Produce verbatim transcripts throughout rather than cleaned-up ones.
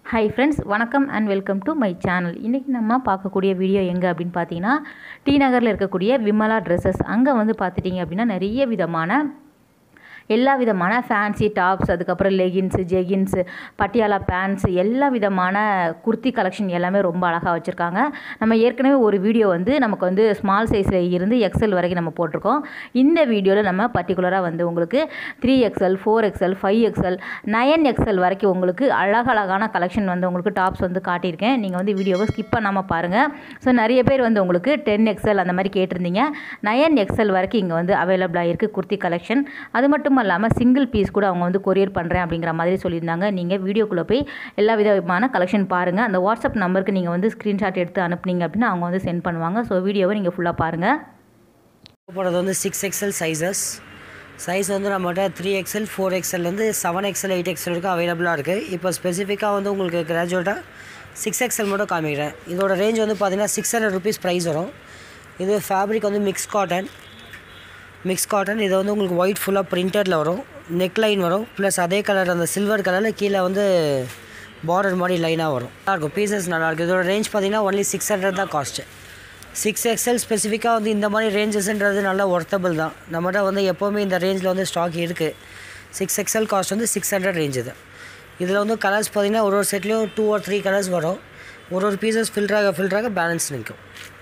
Hi friends, வணக்கம் and welcome to my channel. இன்னைக்கு நம்ம பார்க்கக்கூடிய வீடியோ எங்க அப்படினு பாத்தீங்கன்னா டி நகர்ல இருக்கக்கூடிய விமலா Dresses. அங்க வந்து பாத்துட்டீங்க அப்படினா நிறைய விதமான எல்லா விதமான ஃபேன்சி டாப்ஸ் அதுக்கு அப்புறம் லெகின்ஸ் ஜெகின்ஸ் பட்டியாலா பேண்ட்ஸ் எல்லா விதமான குர்த்தி கலெக்ஷன் எல்லாமே ரொம்ப அழகா வச்சிருக்காங்க. நம்ம ஏற்கனவே ஒரு வீடியோ வந்து நமக்கு வந்து ஸ்மால் சைஸ்ல இருந்து எக்ஸ்எல் வரைக்கும் நம்ம போட்டுருக்கோம். இந்த வீடியோல நம்ம பர்టిక్యులரா வந்து உங்களுக்கு three XL four XL five XL nine XL வரைக்கும் உங்களுக்கு அழகழகான கலெக்ஷன் வந்து உங்களுக்கு டாப்ஸ் வந்து காட்டியிருக்கேன். நீங்கள் வந்து வீடியோவை ஸ்கிப் பண்ணாமல் பாருங்கள். ஸோ நிறைய பேர் வந்து உங்களுக்கு டென் எக்ஸ்எல் அந்த மாதிரி கேட்டிருந்தீங்க. நைன் எக்ஸ்எல் வரைக்கும் இங்கே வந்து அவைலபிளாக இருக்குது குர்த்தி கலெக்ஷன். அது மட்டும் இல்லாமல் சிங்கிள் பீஸ் கூட அவங்க வந்து கொரியர் பண்ணுறேன் அப்படிங்கிற மாதிரி சொல்லியிருந்தாங்க. நீங்கள் வீடியோக்குள்ளே போய் எல்லா விதமான கலெக்ஷன் பாருங்கள். அந்த வாட்ஸ்அப் நம்பருக்கு நீங்கள் வந்து ஸ்க்ரீன்ஷாட் எடுத்து அனுப்புனீங்க அப்படின்னா அவங்க வந்து சென்ட் பண்ணுவாங்க. ஸோ வீடியோவை நீங்கள் ஃபுல்லாக பாருங்கள். போகிறது வந்து சிக்ஸ் எக்ஸ்எல் சைஸஸ் சைஸ் வந்து நம்மகிட்ட த்ரீ எக்ஸ்எல் ஃபோர் எக்ஸ்எல் வந்து செவன் எக்ஸ்எல் எயிட் எக்ஸ்எல் வரைக்கும் அவைலபிளாக இருக்குது. இப்போ ஸ்பெசிஃபிக்காக வந்து உங்களுக்கு கிராஜுவேட்டாக சிக்ஸ் எக்ஸ்எல் மட்டும் காமிக்கிறேன். இதோட ரேஞ்ச் வந்து பார்த்தீங்கன்னா சிக்ஸ் ஹண்ட்ரட் ருபீஸ் ப்ரைஸ் வரும். இது ஃபேப்ரிக் வந்து மிக்ஸ் காட்டன் மிக்ஸ் காட்டன் இது வந்து உங்களுக்கு ஒயிட் ஃபுல்லாக பிரிண்டடில் வரும். நெக் லைன் வரும். ப்ளஸ் அதே கலர் அந்த சில்வர் கலரில் கீழே வந்து பார்டர் மாதிரி லைனாக வரும். நல்லாயிருக்கும். பீசஸ் நல்லாயிருக்கும். இதோட ரேஞ்ச் பார்த்தீங்கன்னா ஒன்லி சிக்ஸ் ஹண்ட்ரட் தான் காஸ்ட்டு. சிக்ஸ் எக்ஸ்எல் ஸ்பெசிஃபிக்காக வந்து இந்த மாதிரி ரேஞ்சஸ்ன்றது நல்லா ஒர்த்தபிள் தான். நம்மகிட்ட வந்து எப்போவுமே இந்த ரேஞ்சில் வந்து ஸ்டாக் இருக்குது. சிக்ஸ் எக்ஸ்எல் காஸ்ட் வந்து சிக்ஸ் ஹண்ட்ரட் ரேஞ்ச் இது. இதில் வந்து கலர்ஸ் பார்த்திங்கன்னா ஒரு ஒரு செட்லேயும் டூ ஆர் த்ரீ கலர்ஸ் வரும். ஒரு ஒரு பீசஸ் ஃபில்டராக ஃபில்டராக பேலன்ஸ் நிற்கும்.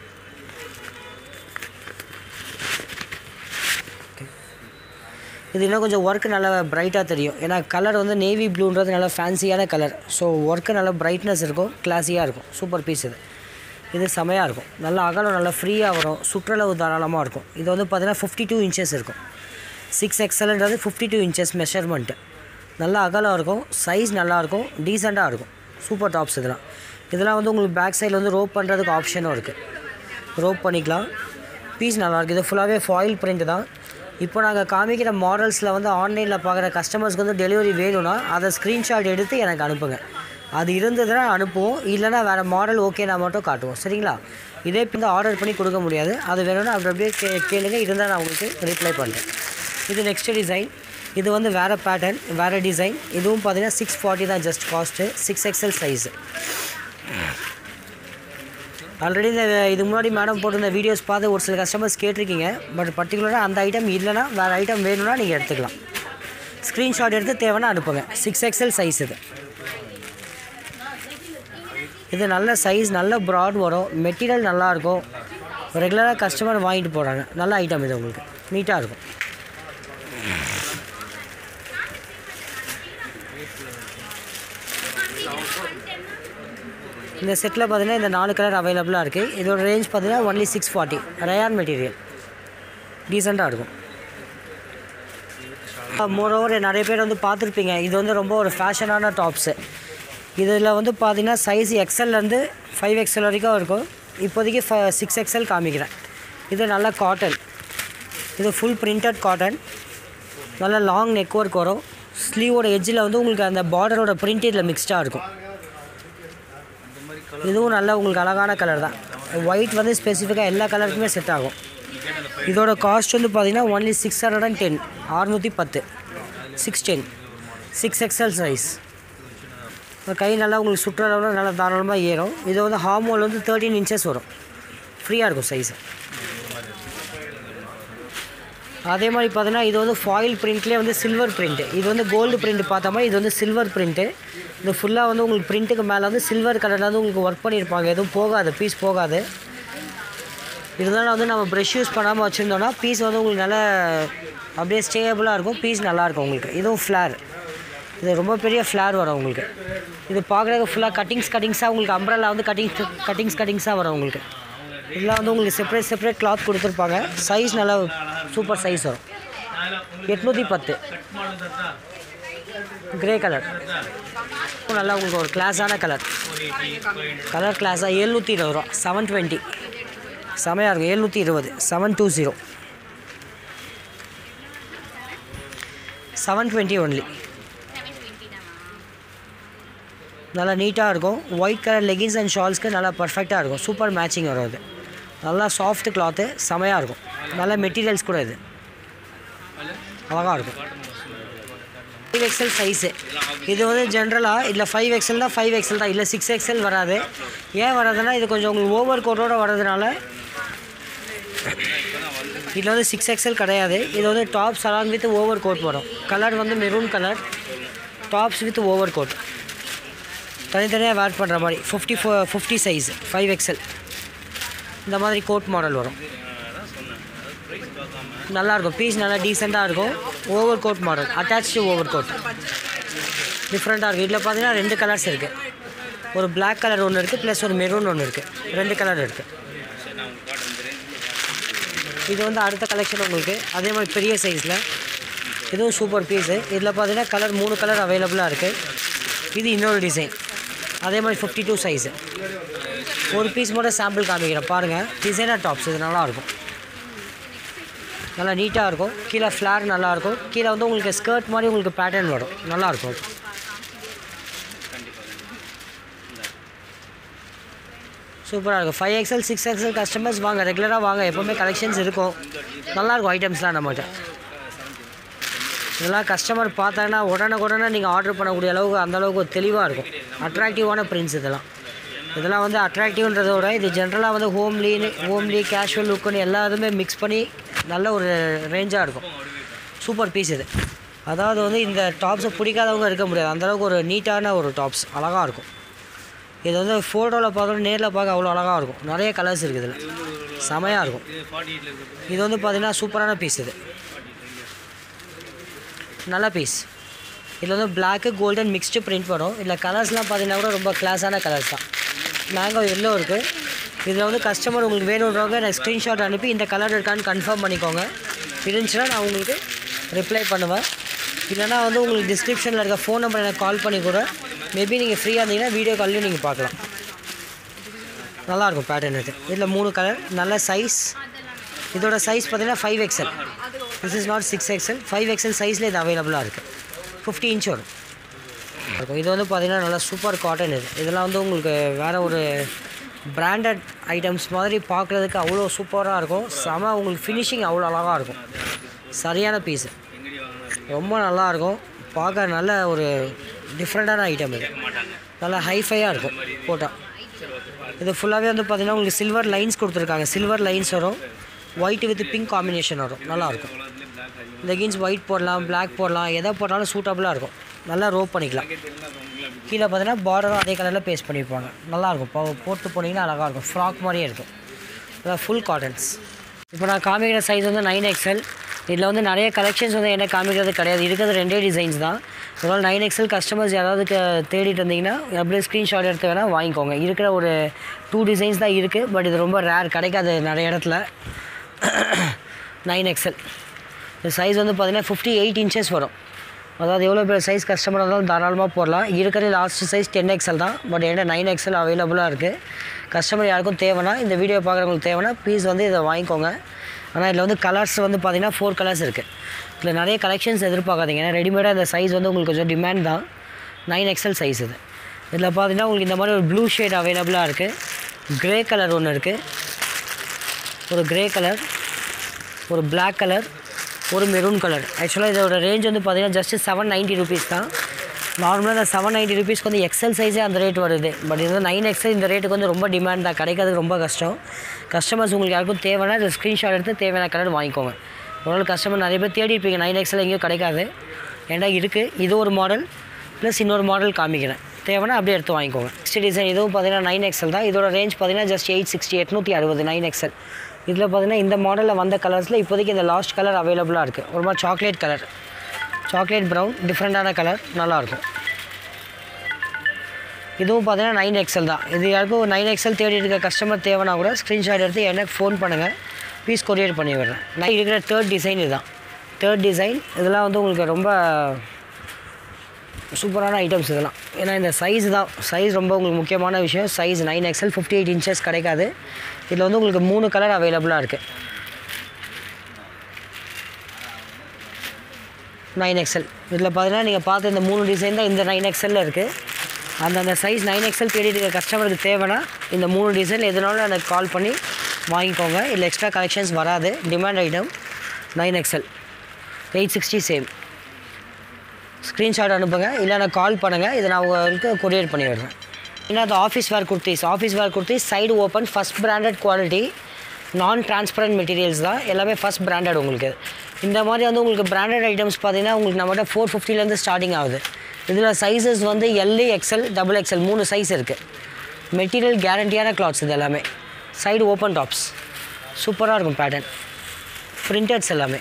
இது இன்னும் கொஞ்சம் ஒர்க்கு நல்லா ப்ரைட்டாக தெரியும். ஏன்னா கலர் வந்து நேவி ப்ளூன்றது நல்லா ஃபேன்சியான கலர். ஸோ ஒர்க்கு நல்லா ப்ரைட்னஸ் இருக்கும், கிளாஸியாக இருக்கும். சூப்பர் பீஸ் இது. இது செமையாக இருக்கும். நல்லா அகலம் நல்லா ஃப்ரீயாக வரும். சுற்றளவு தாராளமாக இருக்கும். இது வந்து பார்த்திங்கன்னா ஃபிஃப்டி டூ இன்ச்சஸ் இருக்கும். சிக்ஸ் எக்ஸ்எல்ன்றது ஃபிஃப்டி டூ இன்ச்சஸ் மெஷர்மெண்ட்டு. நல்லா அகலம் இருக்கும். சைஸ் நல்லாயிருக்கும். டீசெண்டாக இருக்கும். சூப்பர் டாப்ஸ் இதெல்லாம். இதெல்லாம் வந்து உங்களுக்கு பேக் சைடில் வந்து ரோப் பண்ணுறதுக்கு ஆப்ஷனும் இருக்குது. ரோப் பண்ணிக்கலாம். பீஸ் நல்லாயிருக்கு. இது ஃபுல்லாகவே ஃபாயில் பிரிண்ட் தான். இப்போ நாங்கள் காமிக்கிற மாடல்ஸில் வந்து ஆன்லைனில் பார்க்குற கஸ்டமர்ஸ்க்கு வந்து டெலிவரி வேணும்னா அதை ஸ்க்ரீன்ஷாட் எடுத்து எனக்கு அனுப்புங்க. அது இருந்ததுன்னா அனுப்புவோம். இல்லைனா வேறு மாடல் ஓகேனா மட்டும் காட்டுவோம். சரிங்களா? இதே இப்போ வந்து ஆர்டர் பண்ணி கொடுக்க முடியாது. அது வேணும்னா அப்படி அப்படியே கே கேளுங்க இருந்தால் நான் உங்களுக்கு ரிப்ளை பண்ணுறேன். இது நெக்ஸ்ட்டு டிசைன். இது வந்து வேறு பேட்டர்ன் வேறு டிசைன். இதுவும் பார்த்தீங்கன்னா சிக்ஸ் ஃபார்ட்டி தான் just cost. Six XL size. Already இந்த இதுக்கு முன்னாடி மேடம் போட்டிருந்த வீடியோஸ் பார்த்து ஒரு சில கஸ்டமர்ஸ் கேட்டிருக்கீங்க. பட் பர்டிகுலராக அந்த ஐட்டம் இல்லைனா வேறு ஐட்டம் வேணும்னா நீங்கள் எடுத்துக்கலாம். ஸ்க்ரீன்ஷாட் எடுத்து தேவைன்னா அனுப்புங்க. சிக்ஸ் எக்ஸ்எல் சைஸ் இது. இது நல்ல சைஸ் நல்ல ப்ராட் வரும். மெட்டீரியல் நல்லாயிருக்கும். ரெகுலராக கஸ்டமர் வாங்கிட்டு போகிறாங்க. நல்ல ஐட்டம் இது. உங்களுக்கு நீட்டாக இருக்கும். இந்த செட்டில் பார்த்தீங்கன்னா இந்த நாலு கலர் அவைலபிளாக இருக்குது. இதோட ரேஞ்ச் பார்த்தீங்கன்னா only six forty. Rayon material டீசெண்டாக இருக்கும். மோரோவர் நிறைய பேர் வந்து பார்த்துருப்பீங்க. இது வந்து ரொம்ப ஒரு ஃபேஷனான டாப்ஸு. இதில் வந்து பார்த்தீங்கன்னா சைஸ் எக்ஸ்எல்லேருந்து ஃபைவ் எக்ஸ்எல் வரைக்கும் இருக்கும். இப்போதைக்கு ஃப சிக்ஸ் எக்ஸ்எல் காமிக்கிறேன். இது நல்ல காட்டன். இது ஃபுல் பிரிண்டட் காட்டன். நல்ல லாங் நெக் ஒர்க் வரும். ஸ்லீவோட எட்ஜில் வந்து உங்களுக்கு அந்த பார்டரோட பிரிண்ட் இதில் மிக்ஸ்டாக இருக்கும். இதுவும் நல்ல உங்களுக்கு அழகான கலர் தான். ஒயிட் வந்து ஸ்பெசிஃபிக்காக எல்லா கலருக்குமே செட் ஆகும். இதோட காஸ்ட் வந்து பார்த்திங்கன்னா only six hundred and ten அறுநூற்றி பத்து six ten six XL size. கை நல்லா உங்களுக்கு சுற்றளவில் நல்லா தாராளமாக ஏறும். இது வந்து ஹார்மோல் வந்து தேர்ட்டீன் இன்ச்சஸ் வரும். ஃப்ரீயாக இருக்கும் சைஸு. அதே மாதிரி பார்த்தீங்கன்னா இது வந்து ஃபாயில் பிரிண்ட்லேயே வந்து சில்வர் பிரிண்ட்டு. இது வந்து கோல்டு பிரிண்ட் பார்த்த மாதிரி இது வந்து சில்வர் பிரிண்ட்டு. இது ஃபுல்லாக வந்து உங்களுக்கு பிரிண்ட்டுக்கு மேலே வந்து சில்வர் கலரில் வந்து உங்களுக்கு ஒர்க் பண்ணியிருப்பாங்க. எதுவும் போகாது, பீஸ் போகாது. இருந்தாலும் வந்து நம்ம ப்ரெஷ் யூஸ் பண்ணாமல் வச்சுருந்தோன்னா பீஸ் வந்து உங்களுக்கு நல்லா அப்படியே ஸ்டேபிளாக இருக்கும். பீஸ் நல்லாயிருக்கும் உங்களுக்கு. இதுவும் ஃப்ளார். இது ரொம்ப பெரிய ஃப்ளார் வரும் உங்களுக்கு. இது பார்க்குறதுக்கு ஃபுல்லாக கட்டிங்ஸ் கட்டிங்ஸாக உங்களுக்கு அம்ப்ரெல்லா வந்து கட்டிங்ஸ் கட்டிங்ஸ் கட்டிங்ஸாக வரும் உங்களுக்கு. இதெல்லாம் வந்து உங்களுக்கு செப்பரேட் செப்பரேட் கிளாத் கொடுத்துருப்பாங்க. சைஸ் நல்லா சூப்பர் சைஸ் வரும். எட்நூற்றி பத்து கிரே கலர். நல்லா உங்களுக்கு ஒரு கிளாஸான கலர். கலர் கிளாஸாக எழுநூற்றி இருபது ரூபா. செவன் டுவெண்ட்டி செமையாக இருக்கும். எழுநூற்றி இருபது seven two zero seven twenty only. நல்லா நீட்டாக இருக்கும். ஒயிட் கலர் லெகின்ஸ் அண்ட் ஷால்ஸ்க்கு நல்லா பர்ஃபெக்டாக இருக்கும். சூப்பர் மேட்சிங் வரும். இது நல்லா சாஃப்ட் கிளாத்து. செமையாக இருக்கும். நல்ல மெட்டீரியல்ஸ் கூட இது அழகாக இருக்கும். Five XL size. இது வந்து ஜென்ரலாக இதில் ஃபைவ் எக்ஸ்எல் தான் ஃபைவ் எக்ஸ்எல் தான், இல்லை சிக்ஸ் எக்ஸ்எல் வராது. ஏன் வராதுன்னா இது கொஞ்சம் உங்களுக்கு ஓவர் கோட்டோடு வர்றதுனால இதில் வந்து சிக்ஸ் எக்ஸ்எல் கிடையாது. இது வந்து tops along with over coat வரும். கலர் வந்து maroon colour, tops with over coat தனித்தனியாக வேர் பண்ணுற மாதிரி. ஃபிஃப்டி ஃபோ ஃபிஃப்டி சைஸ் ஃபைவ் எக்ஸ்எல் இந்த மாதிரி கோட் மாடல் வரும். நல்லாயிருக்கும், பீஸ் நல்லா டீசெண்டாக இருக்கும். Over coat model, attach over coat டிஃப்ரெண்ட்டாக இருக்குது. இதில் பார்த்தீங்கன்னா ரெண்டு கலர்ஸ் இருக்குது. ஒரு பிளாக் கலர் ஒன்று இருக்குது, ப்ளஸ் ஒரு மெரூன் ஒன்று இருக்குது. ரெண்டு கலர் இருக்குது. இது வந்து அடுத்த கலெக்ஷன் உங்களுக்கு அதே மாதிரி பெரிய சைஸில். இதுவும் சூப்பர் பீஸு. இதில் பார்த்தீங்கன்னா கலர் மூணு கலர் அவைலபிளாக இருக்குது. இது இன்னொரு டிசைன் அதே மாதிரி ஃபிஃப்டி டூ சைஸு. ஒரு பீஸ் மட்டும் சாம்பிள் காமிக்கிறேன் பாருங்கள். டிசைனர் டாப்ஸ் இது நல்லாயிருக்கும், நல்லா நீட்டாக இருக்கும். கீழே ஃப்ளார் நல்லாயிருக்கும். கீழே வந்து உங்களுக்கு ஸ்கர்ட் மாதிரி உங்களுக்கு பேட்டர்ன் வரும், நல்லாயிருக்கும். சூப்பராக இருக்கும். Five XL six XL customers வாங்க, ரெகுலராக வாங்க, எப்போவுமே கலெக்ஷன்ஸ் இருக்கும். நல்லாயிருக்கும் ஐட்டம்ஸ்லாம் நம்மகிட்ட. இதெல்லாம் கஸ்டமர் பார்த்தாங்கன்னா உடனே உடனே நீங்கள் ஆர்டர் பண்ணக்கூடிய அளவுக்கு அந்தளவுக்கு தெளிவாக இருக்கும். அட்ராக்டிவான பிரிண்ட்ஸ் இதெல்லாம். இதெல்லாம் வந்து அட்ராக்டிவ்ன்றதோட இது ஜென்ரலாக வந்து ஹோம்லின்னு ஹோம்லி கேஷுவல் லுக்குன்னு எல்லா இதுவுமே மிக்ஸ் பண்ணி நல்ல ஒரு ரேஞ்சாக இருக்கும். சூப்பர் பீஸ் இது. அதாவது வந்து இந்த டாப்ஸை பிடிக்காதவங்க இருக்க முடியாது, அந்தளவுக்கு ஒரு நீட்டான ஒரு டாப்ஸ், அழகாக இருக்கும். இது வந்து ஃபோட்டோவில் பார்க்கணும், நேரில் பார்க்க அவ்வளோ அழகாக இருக்கும். நிறைய கலர்ஸ் இருக்குது இதில், செமையாக இருக்கும். இது வந்து பார்த்திங்கன்னா சூப்பரான பீஸ். இது நல்ல பீஸ். இதில் வந்து பிளாக்கு கோல்டன் மிக்ஸ்டு பிரிண்ட் வரும். இதில் கலர்ஸ்லாம் பார்த்திங்கன்னா கூட ரொம்ப கிளாஸான கலர்ஸ் தான். மேங்கோ எல்லோ இருக்குது. இதில் வந்து கஸ்டமர் உங்களுக்கு வேணுன்றவங்க நான் ஸ்க்ரீன்ஷாட் அனுப்பி இந்த கலர் இருக்கான்னு கன்ஃபார்ம் பண்ணிக்கோங்க. இருந்துச்சுன்னா நான் உங்களுக்கு ரிப்ளை பண்ணுவேன். இல்லைனா வந்து உங்களுக்கு டிஸ்கிரிப்ஷனில் இருக்க ஃபோன் நம்பர் எனக்கு கால் பண்ணி கூட மேபி நீங்கள் ஃப்ரீயாக இருந்தீங்கன்னா வீடியோ கால்லையும் நீங்கள் பார்க்கலாம். நல்லாயிருக்கும் பேட்டர்ன் இது. இதில் மூணு கலர், நல்ல சைஸ். இதோட சைஸ் பார்த்தீங்கன்னா five XL. This is not six XL. Five XL சைஸில் இது அவைலபிளாக இருக்குது. ஃபிஃப்டி இன்ச் வரும். இது வந்து பார்த்திங்கன்னா நல்லா சூப்பர் காட்டன். இது இதெல்லாம் வந்து உங்களுக்கு வேறு ஒரு பிராண்டட் ஐட்டம்ஸ் மாதிரி பார்க்குறதுக்கு அவ்வளோ சூப்பராக இருக்கும். செம உங்களுக்கு ஃபினிஷிங் அவ்வளோ அழகாக இருக்கும். சரியான பீஸு, ரொம்ப நல்லாயிருக்கும். பார்க்க நல்ல ஒரு டிஃப்ரெண்ட்டான ஐட்டம். இது நல்லா ஹைஃபையாக இருக்கும் போட்டால். இது ஃபுல்லாகவே வந்து பார்த்திங்கன்னா உங்களுக்கு சில்வர் லைன்ஸ் கொடுத்துருக்காங்க. சில்வர் லைன்ஸ் வரும், ஒயிட் வித் பிங்க் காம்பினேஷன் வரும், நல்லாயிருக்கும். லெகின்ஸ் ஒயிட் போடலாம், பிளாக் போடலாம், எதை போட்டாலும் சூட்டபுளாக இருக்கும். நல்லா ரோப் பண்ணிக்கலாம். கீழே பார்த்தீங்கன்னா பார்டரும் அதே கலரில் பேஸ்ட் பண்ணியிருப்பாங்க, நல்லாயிருக்கும். இப்போ போட்டு போனீங்கன்னா அழகாக இருக்கும், ஃப்ராக் மாதிரியே இருக்கும். அதான் ஃபுல் காட்டன்ஸ். இப்போ நான் காமிக்கிற சைஸ் வந்து நைன் எக்ஸ்எல். இதில் வந்து நிறைய கலெக்ஷன்ஸ் வந்து என்ன காமிக்கிறது கிடையாது, இருக்கிறது ரெண்டே டிசைன்ஸ் தான். அதனால் நைன் எக்ஸ்எல் கஸ்டமர்ஸ் யாராவது தேடிட்டு இருந்தீங்கன்னா அப்படியே ஸ்க்ரீன்ஷாட் எடுத்து வேணால் வாங்கிக்கோங்க. இருக்கிற ஒரு டூ டிசைன்ஸ் தான் இருக்குது, பட் இது ரொம்ப ரேர், கிடைக்காது நிறைய இடத்துல. நைன் எக்ஸ்எல் இந்த சைஸ் வந்து பார்த்திங்கன்னா ஃபிஃப்டி எயிட் இன்ச்சஸ் வரும். அதாவது எவ்வளோ பேர் சைஸ் கஸ்டமர் இருந்தாலும் தாராளமாக போடலாம். இருக்கிற லாஸ்ட் சைஸ் டென் எக்ஸ்எல் தான், பட் என்கிட்ட நைன் எக்ஸ்எல் அவைலபிளாக இருக்குது. கஸ்டமர் யாருக்கும் தேவைன்னா, இந்த வீடியோ பார்க்குறவங்களுக்கு தேவைன்னா ப்ளீஸ் வந்து இதை வாங்கிக்கோங்க. ஆனால் இதில் வந்து கலர்ஸ் வந்து பார்த்திங்கன்னா ஃபோர் கலர்ஸ் இருக்குது. இதில் நிறைய கலெக்ஷன்ஸ் எதிர்பார்க்காதீங்க, ஏன்னா ரெடிமேடாக இந்த சைஸ் வந்து உங்களுக்கு கொஞ்சம் டிமாண்ட் தான். நைன் எக்ஸ்எல் சைஸ் இது. இதில் பார்த்திங்கன்னா உங்களுக்கு இந்த மாதிரி ஒரு ப்ளூ ஷேட் அவைலபிளாக இருக்குது. க்ரே கலர் ஒன்று இருக்குது, ஒரு க்ரே கலர், ஒரு பிளாக் கலர், ஒரு மெரூன் கலர். ஆக்சுவலாக இதோட ரேஞ்ச் வந்து பார்த்திங்கன்னா ஜஸ்ட்டு செவன் நைன்ட்டி ருபீஸ் தான். நார்மலாக இந்த செவன் நைன்ட்டி ருபீஸ்க்கு வந்து எக்ஸல் சைஸே அந்த ரேட் வருது. பட் இது வந்து நைன் எக்ஸல் இந்த ரேட்டுக்கு வந்து ரொம்ப டிமாண்ட் தான், கிடைக்கிறதுக்கு ரொம்ப கஷ்டம். கஸ்டமர்ஸ் உங்களுக்கு யாருக்கும் தேவைன்னா இந்த ஸ்க்ரீன்ஷாட் எடுத்து தேவையான கலர் வாங்கிக்கோங்க. ஒரு நாள் கஸ்டமர் நிறைய பேர் தேடி இருப்பீங்க, நைன் எக்ஸல் எங்கேயும் கிடைக்காது. ஏன்னா இருக்குது, இது ஒரு மாடல் ப்ளஸ் இன்னொரு மாடல் காமிக்கிறேன், தேவைன்னா அப்படியே எடுத்து வாங்கிக்கோங்க. நெக்ஸ்ட் டிசைன் இதுவும் பார்த்தீங்கன்னா நைன் எக்ஸல் தான். இதோட ரேஞ்ச் பார்த்தீங்கன்னா ஜஸ்ட் எயிட் சிக்ஸ்டி எட்நூற்றி அறுபது நைன் எக்ஸல். இதில் பார்த்தீங்கன்னா இந்த மாடலில் வந்த கலர்ஸில் இப்போதைக்கு இந்த லாஸ்ட் கலர் அவைலபிளாக இருக்குது. ஒரு மாதிரி சாக்லேட் கலர், சாக்லேட் ப்ரௌன், டிஃப்ரெண்ட்டான கலர், நல்லாயிருக்கும். இதுவும் பார்த்தீங்கன்னா நைன் எக்ஸல் தான். இது யாருக்கும் நைன் எக்ஸல் தேடி இருக்க கஸ்டமர் தேவைன்னா கூட ஸ்க்ரீன்ஷாட் எடுத்து எனக்கு ஃபோன் பண்ணுங்கள், பீஸ் கொரியர் பண்ணி விடுறேன். நான் இருக்கிற தேர்ட் டிசைன் இதுதான். தேர்ட் டிசைன் இதெல்லாம் வந்து உங்களுக்கு ரொம்ப சூப்பரான ஐட்டம்ஸ் இதெல்லாம். ஏன்னா இந்த சைஸ் தான், சைஸ் ரொம்ப உங்களுக்கு முக்கியமான விஷயம். Size nine XL fifty eight inches கிடைக்காது. இதில் வந்து உங்களுக்கு மூணு கலர் அவைலபிளாக இருக்குது. நைன் எக்ஸல் இதில் பார்த்தீங்கன்னா நீங்கள் பார்த்து இந்த மூணு டிசைன் தான் இந்த நைன் எக்ஸலில் இருக்குது. அந்தந்த சைஸ் நைன் எக்ஸல் தேடிட்டு இருக்க கஸ்டமருக்கு தேவைன்னா இந்த மூணு டிசைன் எதுனாலும் எனக்கு கால் பண்ணி வாங்கிக்கோங்க. இல்லை எக்ஸ்ட்ரா கலெக்ஷன்ஸ் வராது, demand item. Nine XL eight sixty same. Screenshot அனுப்புங்க, இல்லைனா கால் பண்ணுங்கள், இதை நான் உங்களுக்கு கொரியர் பண்ணி விடுறேன். ஏன்னா அது office wear kurtis office wear kurtis side open, first branded quality, non transparent materials தான், எல்லாமே ஃபஸ்ட் பிராண்டட். உங்களுக்கு இந்த மாதிரி வந்து உங்களுக்கு பிராண்டட் ஐட்டம்ஸ் பார்த்தீங்கன்னா உங்களுக்கு நம்மகிட்ட ஃபோர் ஃபிஃப்டிலேருந்து ஸ்டார்டிங் ஆகுது. இதில் சைஸஸ் வந்து எல், எக்ஸ்எல், டபுள் எக்ஸ்எல் மூணு சைஸ் இருக்குது. மெட்டீரியல் கேரண்டியான கிளாத்ஸ் இது எல்லாமே. சைடு ஓப்பன் டாப்ஸ் சூப்பராக இருக்கும். பேட்டர்ன் பிரிண்டட்ஸ் எல்லாமே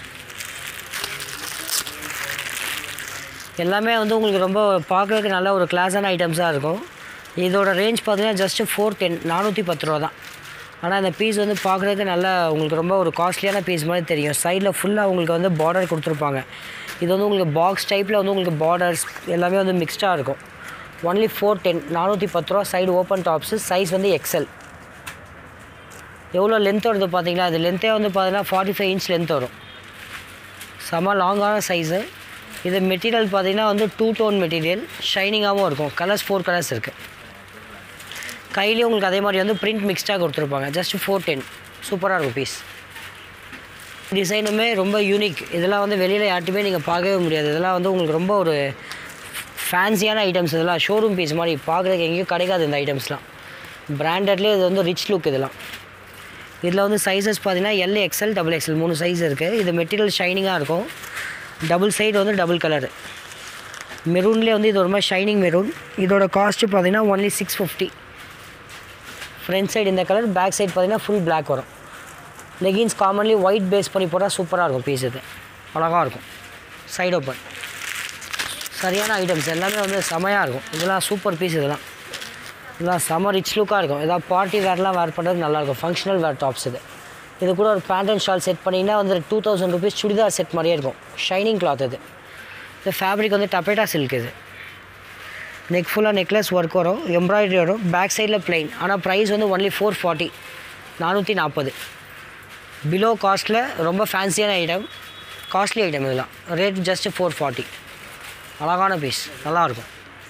எல்லாமே வந்து உங்களுக்கு ரொம்ப பார்க்குறதுக்கு நல்ல ஒரு கிளாஸான ஐட்டம்ஸாக இருக்கும். இதோட ரேஞ்ச் பார்த்தீங்கன்னா ஜஸ்ட்டு ஃபோர் டென் நானூற்றி பத்து ரூபா தான். ஆனால் இந்த பீஸ் வந்து பார்க்குறதுக்கு நல்லா உங்களுக்கு ரொம்ப ஒரு காஸ்ட்லியான பீஸ் மாதிரி தெரியும். சைடில் ஃபுல்லாக உங்களுக்கு வந்து பார்டர் கொடுத்துருப்பாங்க. இது வந்து உங்களுக்கு பாக்ஸ் டைப்பில் வந்து உங்களுக்கு பார்டர்ஸ் எல்லாமே வந்து மிக்ஸ்டாக இருக்கும். ஒன்லி ஃபோர் டென் நானூற்றி பத்து ரூபா. சைடு ஓப்பன் டாப்ஸு, சைஸ் வந்து எக்ஸ்எல். எவ்வளோ லென்த் வருது பார்த்தீங்களா? அது லென்த்தே வந்து பார்த்தீங்கன்னா ஃபார்ட்டி ஃபைவ் இன்ச் லென்த் வரும். செம்ம லாங்கான சைஸு. இது மெட்டீரியல் பார்த்தீங்கன்னா வந்து டூ டோன் மெட்டீரியல், ஷைனிங்காகவும் இருக்கும். கலர்ஸ் ஃபோர் கலர்ஸ் இருக்குது. கையிலேயும் உங்களுக்கு அதே மாதிரி வந்து பிரிண்ட் மிக்ஸ்டாக கொடுத்துருப்பாங்க. ஜஸ்ட் ஃபோர் டென் சூப்பராக இருக்கும் பீஸ். டிசைனுமே ரொம்ப யூனிக். இதெல்லாம் வந்து வெளியில் யார்ட்டுமே நீங்கள் பார்க்கவே முடியாது. இதெல்லாம் வந்து உங்களுக்கு ரொம்ப ஒரு ஃபேன்சியான ஐட்டம்ஸ். இதெல்லாம் ஷோரூம் பீஸ் மாதிரி பார்க்குறதுக்கு எங்கேயும் கிடைக்காது இந்த ஐட்டம்ஸ்லாம். பிராண்டட்லேயே இது வந்து ரிச் லுக். இதெல்லாம் இதில் வந்து சைஸஸ் பார்த்தீங்கன்னா எல், எக்ஸ்எல், டபுள் எக்ஸ்எல் மூணு சைஸ் இருக்குது. இது மெட்டீரியல் ஷைனிங்காக இருக்கும். டபுள் சைடு வந்து டபுள் கலரு மெரூன்லேயே வந்து இது ஒரு மாதிரி ஷைனிங் மெரூன். இதோட காஸ்ட்டு பார்த்தீங்கன்னா only six fifty. Front side இந்த கலர், பேக் சைடு பார்த்தீங்கன்னா ஃபுல் பிளாக் வரும். லெகின்ஸ் காமன்லி ஒயிட் பேஸ் பண்ணி போட்டால் சூப்பராக இருக்கும் பீஸ். இது அழகாக இருக்கும். சைடு ஓப்பன் சரியான ஐட்டம்ஸ் எல்லாமே வந்து செமையாக இருக்கும். இதெல்லாம் சூப்பர் பீஸ். இதெல்லாம் இதெல்லாம் செம ரிச் லுக்காக இருக்கும். ஏதாவது பார்ட்டி வேர்லாம் வேர் பண்ணுறது நல்லாயிருக்கும். Functional wear tops. இது இது கூட ஒரு பேண்ட் அண்ட் ஷால் செட் பண்ணிங்கன்னா வந்து two thousand rupees churidar set மாதிரியே இருக்கும். Shining cloth. இது இந்த ஃபேப்ரிக் வந்து டப்பேட்டா சில்க். இது நெக் ஃபுல்லாக நெக்லஸ் ஒர்க் வரும், எம்ப்ராய்டரி வரும். பேக் சைடில் பிளைன். ஆனால் ப்ரைஸ் வந்து ஒன்லி ஃபோர் ஃபார்ட்டி நானூற்றி நாற்பது. பிலோ காஸ்ட்டில் ரொம்ப ஃபேன்சியான ஐட்டம், காஸ்ட்லி ஐட்டம். இதெல்லாம் ரேட் ஜஸ்ட்டு ஃபோர் ஃபார்ட்டி. அழகான பீஸ், நல்லாயிருக்கும்.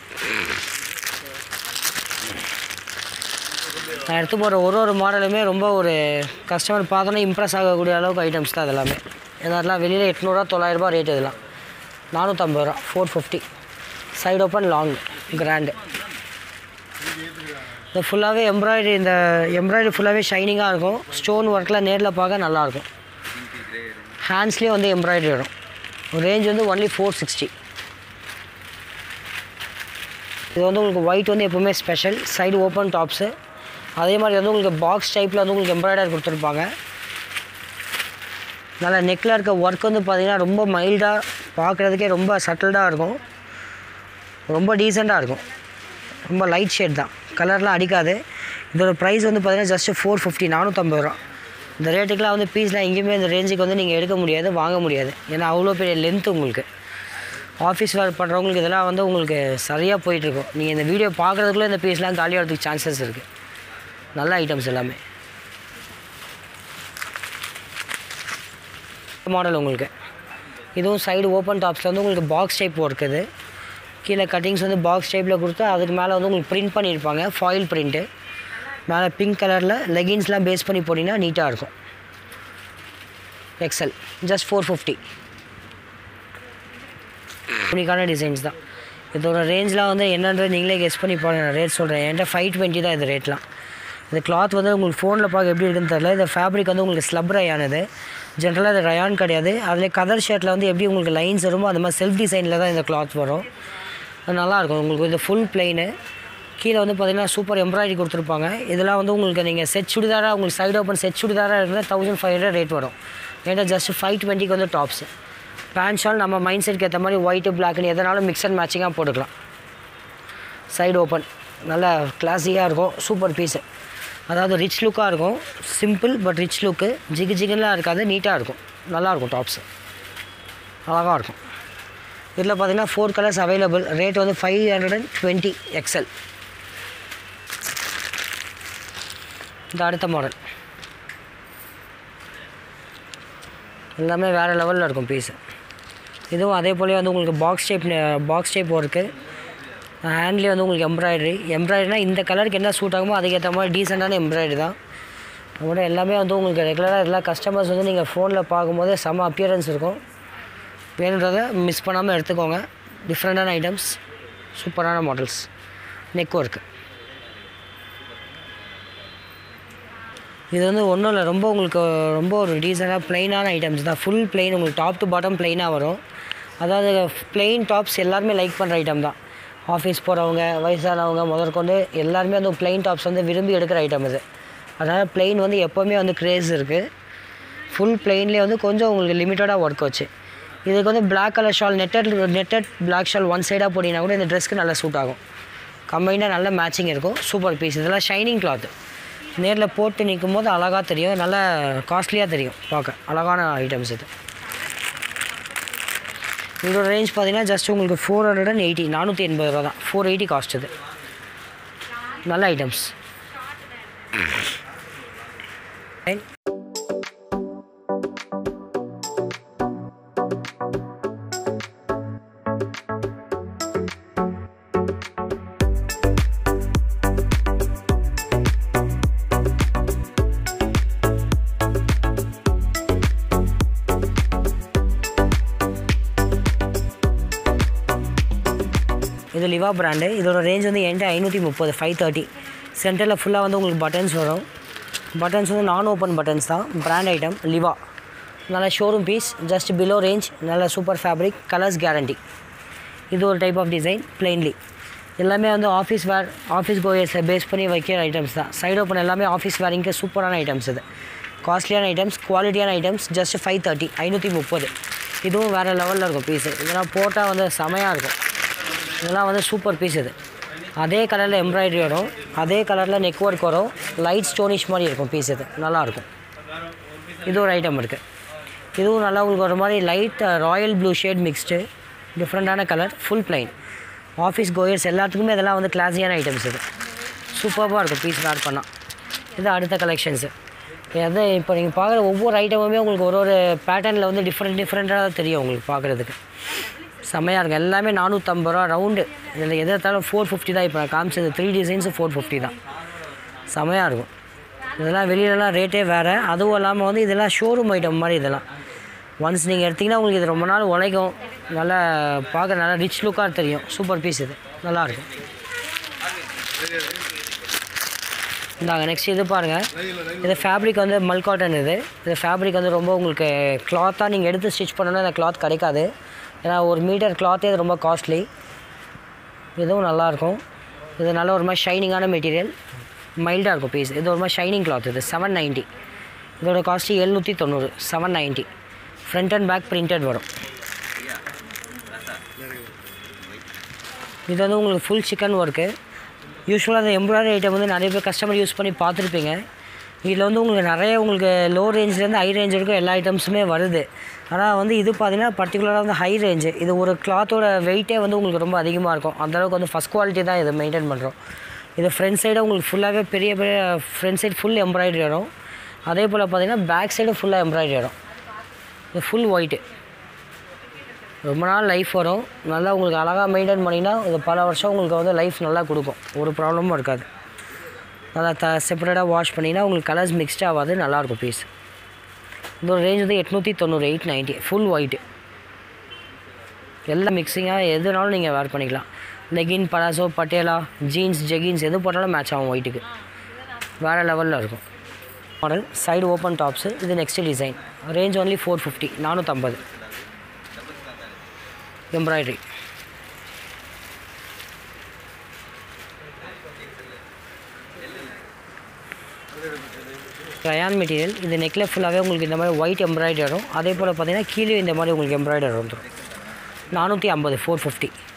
நான் எடுத்து போகிற ஒரு ஒரு மாடலுமே ரொம்ப ஒரு கஸ்டமர் பார்த்தோன்னே இம்ப்ரெஸ் ஆகக்கூடிய அளவுக்கு ஐட்டம்ஸ் தான் இதெல்லாமே. இதெல்லாம் வெளியில் எட்நூறுரூவா தொள்ளாயிரரூபா ரேட். இதெல்லாம் நானூற்றம்பது ரூபா. Four fifty. Side open long grand. இந்த ஃபுல்லாகவே எம்ப்ராய்டரி. இந்த எம்ப்ராய்டரி ஃபுல்லாகவே ஷைனிங்காக இருக்கும். ஸ்டோன் ஒர்க்கில் நேரில் பார்க்க நல்லாயிருக்கும். ஹேண்ட்ஸ்லேயே வந்து எம்ப்ராய்டரி வரும். ரேஞ்ச் வந்து ஒன்லி ஃபோர் சிக்ஸ்டி. இது வந்து உங்களுக்கு ஒயிட் வந்து எப்போவுமே ஸ்பெஷல். Side open tops. அதே மாதிரி வந்து உங்களுக்கு பாக்ஸ் டைப்பில் வந்து உங்களுக்கு எம்ப்ராய்டரி கொடுத்துருப்பாங்க. நல்லா நெக்கில் இருக்க ஒர்க் வந்து பார்த்திங்கன்னா ரொம்ப மைல்டாக, பார்க்குறதுக்கே ரொம்ப சட்டில்டாக இருக்கும். ரொம்ப டீசெண்டாக இருக்கும். ரொம்ப லைட் ஷேட் தான், கலர்லாம் அடிக்காது. இதோட ப்ரைஸ் வந்து பார்த்திங்கன்னா ஜஸ்ட்டு ஃபோர் ஃபிஃப்டி நானூற்றம்பது ரூபா. இந்த ரேட்டுக்கெலாம் வந்து பீஸ்லாம் எங்கேயுமே இந்த ரேஞ்சுக்கு வந்து நீங்கள் எடுக்க முடியாது, வாங்க முடியாது. ஏன்னா அவ்வளோ பெரிய லென்த்து உங்களுக்கு. ஆஃபீஸ் வேர் பண்ணுறவங்களுக்கு இதெல்லாம் வந்து உங்களுக்கு சரியாக போயிட்டுருக்கும். நீங்கள் இந்த வீடியோ பார்க்குறதுக்குள்ளே இந்த பீஸ்லாம் காலியாகிறதுக்கு சான்சஸ் இருக்குது. நல்ல ஐட்டம்ஸ் எல்லாமே. மாடல் உங்களுக்கு இதுவும் சைடு ஓப்பன் டாப்ஸில் வந்து உங்களுக்கு பாக்ஸ் டைப் இருக்குது. கீழே கட்டிங்ஸ் வந்து பாக்ஸ் டைப்பில் கொடுத்து அதுக்கு மேலே வந்து உங்களுக்கு பிரிண்ட் பண்ணியிருப்பாங்க. Foil print. மேலே பிங்க் கலரில் லெகின்ஸ்லாம் பேஸ் பண்ணி போட்டிங்கன்னா நீட்டாக இருக்கும். XL just four fifty. யூனிக்கான டிசைன்ஸ் தான். இதோட ரேஞ்செலாம் வந்து என்னன்றது நீங்களே கெஸ் பண்ணி பாருங்கள். நான் ரேட் சொல்கிறேன். என்கிட்ட ஃபைவ் டுவெண்ட்டி தான் இது ரேட்லாம். இந்த கிளாத் வந்து உங்களுக்கு ஃபோனில் பார்க்க எப்படி இருக்குன்னு தெரியல. இந்த ஃபேப்ரிக் வந்து உங்களுக்கு ஸ்லப் ரயானது. ஜென்ரலாக இது ரயான் கிடையாது. அதில் கதர் ஷர்ட்டில் வந்து எப்படி உங்களுக்கு லைன்ஸ் வருமோ அது மாதிரி செல்ஃப் டிசைனில் தான் இந்த கிளாத் வரும். அது நல்லாயிருக்கும். உங்களுக்கு இது ஃபுல் பிளெயினு. கீழே வந்து பார்த்திங்கன்னா சூப்பர் எம்ப்ராய்டரி கொடுத்துருப்பாங்க. இதெல்லாம் வந்து உங்களுக்கு நீங்கள் செட் சுடிதாராக உங்களுக்கு சைடு ஓப்பன் செட் சுடிதாராக இருந்தால் தௌசண்ட் ஃபைவ் ஹண்ட்ரட் ரேட் வரும். ஏன்னா ஜஸ்ட் ஃபைவ் டுவெண்ட்டிக்கு வந்து டாப்ஸு. பேண்ட் ஷால் நம்ம மைண்ட் செட்க்கு ஏற்ற மாதிரி ஒயிட்டு பிளாக்னு எதனாலும் மிக்ஸ் அண்ட் மேட்சிங்காக போட்டுக்கலாம். சைடு ஓப்பன் நல்லா கிளாஸியாக இருக்கும். Super piece. அதாவது ரிச் லுக்காக இருக்கும். Simple but rich look. ஜிகு ஜிகுலாம் இருக்காது, நீட்டாக இருக்கும். நல்லாயிருக்கும் டாப்ஸு. அழகாக இருக்கும். இதில் பார்த்திங்கன்னா ஃபோர் கலர்ஸ் அவைலபிள். ரேட் வந்து five hundred and twenty XL. இந்த அடுத்த மாடல் எல்லாமே வேறு லெவலில் இருக்கும் பீஸு. இதுவும் அதே போலேயே வந்து உங்களுக்கு box type box type work. ஹேண்ட்லேயே வந்து உங்களுக்கு எம்ப்ராய்டரி. எம்ப்ராய்டரினா இந்த கலருக்கு என்ன சூட் ஆகுமோ அதுக்கேற்ற மாதிரி டீசெண்டான எம்ப்ராய்டரி தான். நம்மளோட எல்லாமே வந்து உங்களுக்கு ரெகுலராக எல்லா கஸ்டமர்ஸ் வந்து நீங்கள் ஃபோனில் பார்க்கும்போதே செம அப்பியரன்ஸ் இருக்கும். வேணுன்றதை மிஸ் பண்ணாமல் எடுத்துக்கோங்க. டிஃப்ரெண்ட்டான ஐட்டம்ஸ், சூப்பரான மாடல்ஸ். நெக் ஒர்க்கு இது வந்து ஒன்றும் இல்லை, ரொம்ப உங்களுக்கு ரொம்ப ஒரு டீசெண்டாக ப்ளைனான ஐட்டம்ஸ் தான். ஃபுல் ப்ளைன், உங்களுக்கு டாப் டு பாட்டம் ப்ளைனாக வரும். அதாவது ப்ளைன் டாப்ஸ் எல்லாருமே லைக் பண்ணுற ஐட்டம் தான். ஆஃபீஸ் போகிறவங்க, வயசானவங்க முதற்கொண்டு எல்லாருமே வந்து ப்ளைன் டாப்ஸ் வந்து விரும்பி எடுக்கிற ஐட்டம் இது. அதனால் ப்ளைன் வந்து எப்போவுமே வந்து க்ரேஸ் இருக்குது. ஃபுல் ப்ளைன்லேயே வந்து கொஞ்சம் உங்களுக்கு லிமிட்டடாக ஒர்க் வச்சு. இதுக்கு வந்து black colour shawl, netted netted black shawl one சைடாக போட்டிங்கன்னா கூட இந்த ட்ரெஸ்க்கு நல்லா சூட் ஆகும். கம்பைனாக நல்ல மேட்சிங் இருக்கும். Super piece. இதெல்லாம் ஷைனிங் கிளாத்து. நேரில் போட்டு நிற்கும் போது அழகாக தெரியும், நல்லா காஸ்ட்லியாக தெரியும் பார்க்க. அழகான ஐட்டம்ஸ் இது. இதோட ரேஞ்ச் பார்த்தீங்கன்னா ஜஸ்ட் உங்களுக்கு ஃபோர் ஹண்ட்ரட் அண்ட் எயிட்டி நானூற்றி எண்பது ரூபா தான். ஃபோர் எயிட்டி காஸ்ட் இது. நல்ல ஐட்டம்ஸ். இது லிவா பிராண்டு. இதோட ரேஞ்ச் வந்து என்கிட்ட ஐநூற்றி முப்பது ஃபைவ் தேர்ட்டி. சென்டரில் ஃபுல்லாக வந்து உங்களுக்கு பட்டன்ஸ் வரும். பட்டன்ஸ் வந்து நான் ஓப்பன் பட்டன்ஸ் தான். Brand item Liva. நல்ல showroom piece. Just below range. நல்ல சூப்பர் ஃபேப்ரிக். Colours guarantee. இது ஒரு டைப் ஆஃப் டிசைன் ப்ளைன்லி. எல்லாமே வந்து ஆஃபீஸ் வேர், ஆஃபீஸ் கோயர்ஸை பேஸ் பண்ணி வைக்கிற ஐட்டம்ஸ் தான். சைடு ஓப்பன் எல்லாமே ஆஃபீஸ் வேரிங்க்கு சூப்பரான ஐட்டம்ஸ் இது. காஸ்ட்லியான ஐட்டம்ஸ், குவாலிட்டியான ஐட்டம்ஸ். ஜஸ்ட் ஃபைவ் தேர்ட்டி ஐநூற்றி முப்பது. இதுவும் வேறு லெவலில் இருக்கும் பீஸு. இதெல்லாம் போட்டால் வந்து செமையாக இருக்கும். இதெல்லாம் வந்து சூப்பர் பீஸ் இது. அதே கலரில் எம்ப்ராய்டரி வரும், அதே கலரில் நெக் ஒர்க் வரும். லைட் ஸ்டோனிஷ் மாதிரி இருக்கும் பீஸ் இது. நல்லாயிருக்கும். இது ஒரு ஐட்டம் இருக்குது. இதுவும் நல்லா உங்களுக்கு ஒரு மாதிரி light royal blue shade mixed, டிஃப்ரெண்ட்டான colour, full plain. Office goers எல்லாத்துக்குமே இதெல்லாம் வந்து கிளாஸியான ஐட்டம்ஸ் இது. சூப்பராக இருக்கும் பீஸ் வேர் பண்ணால். இது அடுத்த கலெக்ஷன்ஸு. எதை இப்போ நீங்கள் பார்க்குற ஒவ்வொரு ஐட்டமுமே உங்களுக்கு ஒரு ஒரு பேட்டர்னில் வந்து டிஃப்ரெண்ட் டிஃப்ரெண்ட்டாக தான் தெரியும் உங்களுக்கு பார்க்குறதுக்கு. செம்மையாக இருக்கும். எல்லாமே நானூற்றம்பது ரூபா ரவுண்டு. இதில் எதை எடுத்தாலும் ஃபோர் ஃபிஃப்டி தான். இப்போ நான் காமிச்சது த்ரீ டிசைன்ஸு ஃபோர் ஃபிஃப்டி தான். செம்மையாக இருக்கும். இதெல்லாம் வெளியிலலாம் ரேட்டே வேறு. அதுவும் இல்லாமல் வந்து இதெல்லாம் ஷோரூம் ஐட்டம் மாதிரி. இதெல்லாம் ஒன்ஸ் நீங்கள் எடுத்திங்கன்னா உங்களுக்கு இது ரொம்ப நாள் உழைக்கும். நல்லா பார்க்க நல்லா ரிச் லுக்காக தெரியும். சூப்பர் பீஸ் இது. நல்லாயிருக்கும். இந்தாங்க நெக்ஸ்ட் இது பாருங்கள். இது ஃபேப்ரிக் வந்து மல் காட்டன். இது இது ஃபேப்ரிக் வந்து ரொம்ப உங்களுக்கு கிளாத்தாக நீங்கள் எடுத்து ஸ்டிச் பண்ணணுன்னா அந்த கிளாத் கிடைக்காது. ஏன்னா ஒரு மீட்டர் கிளாத்தே இது ரொம்ப காஸ்ட்லி. இதுவும் நல்லாயிருக்கும். இது நல்ல ஒரு மாதிரி ஷைனிங்கான மெட்டீரியல், மைல்டாக இருக்கும் பீஸ். இது ஒரு மாதிரி ஷைனிங் கிளாத். இது செவன் நைன்ட்டி. இதோட காஸ்ட்டு எழுநூற்றி தொண்ணூறு. Seven ninety. Front and back printed வரும். இது வந்து உங்களுக்கு ஃபுல் சிக்கன் ஒர்க்கு. யூஸ்வலாக அந்த எம்ப்ராய்டரி ஐட்டம் வந்து நிறைய பேர் கஸ்டமர் யூஸ் பண்ணி பார்த்துருப்பீங்க. இதில் வந்து உங்களுக்கு நிறைய உங்களுக்கு லோ ரேஞ்சிலேருந்து ஹை ரேஞ்ச் வரைக்கும் எல்லா ஐட்டம்ஸுமே வருது. ஆனால் வந்து இது பார்த்திங்கன்னா பர்டிகுலராக வந்து ஹை ரேஞ்சு. இது ஒரு கிளாத்தோட வெயிட்டே வந்து உங்களுக்கு ரொம்ப அதிகமாக இருக்கும். அந்தளவுக்கு வந்து ஃபஸ்ட் குவாலிட்டி தான் இதை மெயின்டைன் பண்ணுறோம். இது ஃப்ரண்ட் சைடு உங்களுக்கு ஃபுல்லாகவே பெரிய பெரிய ஃப்ரண்ட் சைடு ஃபுல் எம்ப்ராய்டரி வரும். அதே போல் பார்த்திங்கன்னா பேக் சைடு ஃபுல்லாக எம்ப்ராய்டரி வரும். இது ஃபுல் ஒயிட்டு. ரொம்ப நாள் லைஃப் வரும். நல்லா உங்களுக்கு அழகாக மெயின்டைன் பண்ணிங்கன்னா இது பல வருஷம் உங்களுக்கு வந்து லைஃப் நல்லா கொடுக்கும். ஒரு ப்ராப்ளமும் இருக்காது. நல்லா த செப்பரேட்டாக வாஷ் பண்ணிங்கன்னா உங்களுக்கு கலர்ஸ் மிக்ஸ்ட் ஆகாது. நல்லாயிருக்கும் பீஸ். இதோட ரேஞ்ச் வந்து எட்நூற்றி தொண்ணூறு எயிட் நைன்ட்டி. Full white. எல்லாம் மிக்சிங்காக எதுனாலும் நீங்கள் வேர் பண்ணிக்கலாம். Legging, palazzo, Patiala, jeans, jeggings எது போட்டாலும் மேட்ச் ஆகும் ஒயிட்டுக்கு. வேறு லெவலில் இருக்கும். Model side open tops. இது next design. Range only four fifty நானூற்றம்பது. எம்ப்ராய்டரி. Rayon material. இது நெக்கில் ஃபுல்லாகவே உங்களுக்கு இந்த மாதிரி ஒயிட் எம்ப்ராய்டரி வரும். அதே போல் பார்த்தீங்கன்னா கீழே இந்த மாதிரி உங்களுக்கு எம்ப்ராய்டரி வந்துடும். நானூற்றி ஐம்பது. Four fifty.